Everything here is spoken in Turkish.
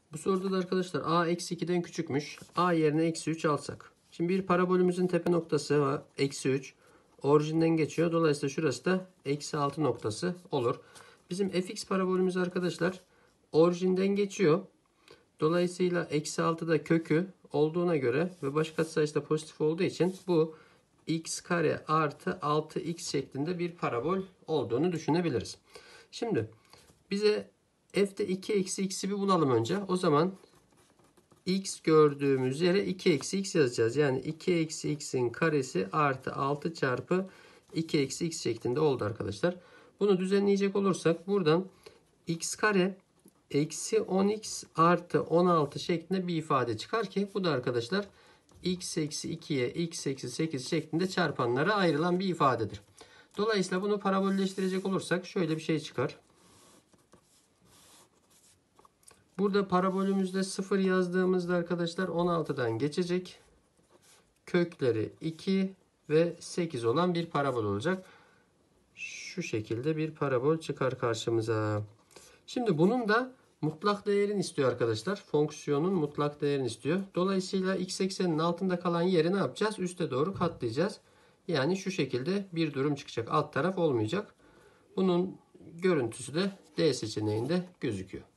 Bu soruda da arkadaşlar a eksi 2'den küçükmüş. A yerine eksi 3 alsak. Şimdi bir parabolümüzün tepe noktası var. Eksi 3. Orijinden geçiyor. Dolayısıyla şurası da eksi 6 noktası olur. Bizim fx parabolümüz arkadaşlar orijinden geçiyor. Dolayısıyla eksi 6 da kökü olduğuna göre ve baş katsayısı da pozitif olduğu için bu x kare artı 6x şeklinde bir parabol olduğunu düşünebiliriz. Şimdi bize f'de 2 eksi x'i bir bulalım önce. O zaman x gördüğümüz yere 2 eksi x yazacağız. Yani 2 eksi x'in karesi artı 6 çarpı 2 eksi x şeklinde oldu arkadaşlar. Bunu düzenleyecek olursak buradan x kare eksi 10x artı 16 şeklinde bir ifade çıkar ki bu da arkadaşlar x eksi 2'ye x eksi 8 şeklinde çarpanlara ayrılan bir ifadedir. Dolayısıyla bunu parabolleştirecek olursak şöyle bir şey çıkar. Burada parabolümüzde 0 yazdığımızda arkadaşlar 16'dan geçecek. Kökleri 2 ve 8 olan bir parabol olacak. Şu şekilde bir parabol çıkar karşımıza. Şimdi bunun da mutlak değerini istiyor arkadaşlar. Fonksiyonun mutlak değerini istiyor. Dolayısıyla x ekseninin altında kalan yeri ne yapacağız? Üste doğru katlayacağız. Yani şu şekilde bir durum çıkacak. Alt taraf olmayacak. Bunun görüntüsü de D seçeneğinde gözüküyor.